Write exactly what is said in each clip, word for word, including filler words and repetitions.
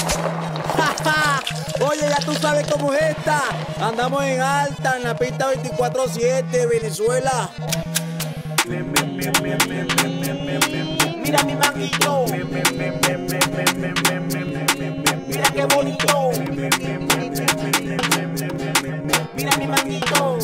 Oye, ya tú sabes cómo es esta. Andamos en alta, en la pista veinticuatro siete, Venezuela. Mira mi manguito. Mira qué bonito. Mira mi manguito.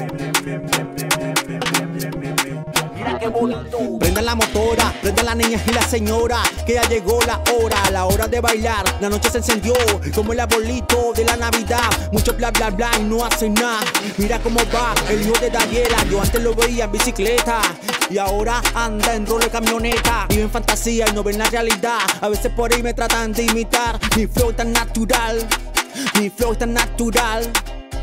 Mira qué bonito. Prendan la motora, prendan las niñas y la señora, que ya llegó la hora, la hora de bailar. La noche se encendió como el arbolito de la Navidad. Mucho bla bla bla y no hacen nada. Mira cómo va el hijo de Daniela. Yo antes lo veía en bicicleta y ahora anda en rol de camioneta. Vive en fantasía y no ven la realidad. A veces por ahí me tratan de imitar. Mi flow es tan natural, mi flow es tan natural.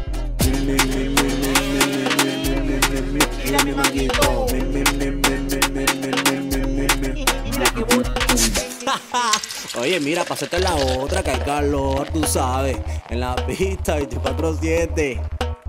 Mira mi manguito. Mira qué bonito. Oye, mira, pásate la otra, que hay calor, tú sabes. En la pista veinticuatro siete.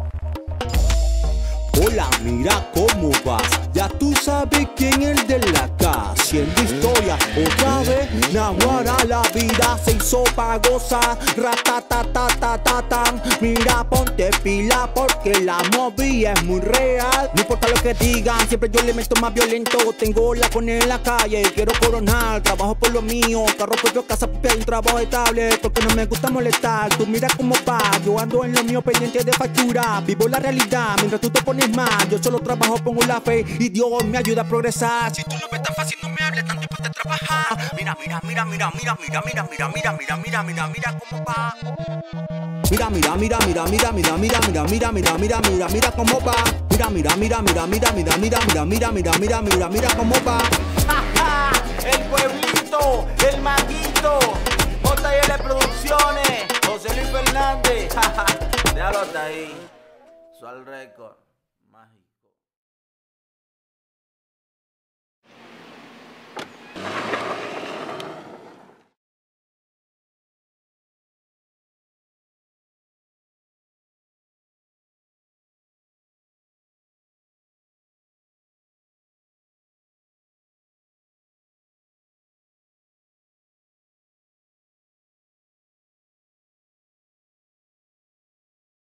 Hola, mira cómo vas. Ya tú sabes quién es el de la casa. Haciendo historia otra vez. Naguará, la vida se hizo pa' gozar. Ratatatatatan. Mira, ponte pila porque la movida es muy real. No importa lo que digan, siempre yo le meto más violento. Tengo la con en la calle, quiero coronar. Trabajo por lo mío, carro propio, casa propia y un trabajo estable. Porque no me gusta molestar. Tú mira cómo va, yo ando en lo mío pendiente de factura. Vivo la realidad mientras tú te pones mal. Yo solo trabajo, pongo la fe y Dios me ayuda a progresar. Si tú no ves tan fácil, no me hables tanto y ponte a trabajar. Mira, mira, mira, mira, mira, mira, mira, mira, mira, mira, mira, mira, mira cómo va. Mira, mira, mira, mira, mira, mira, mira, mira, mira, mira, mira, mira, mira cómo va. Mira, mira, mira, mira, mira, mira, mira, mira, mira, mira, mira, mira, mira cómo va. El pueblito, el manguito, J L Producciones, José Luis Fernández. Déjalo hasta ahí. Sual Record.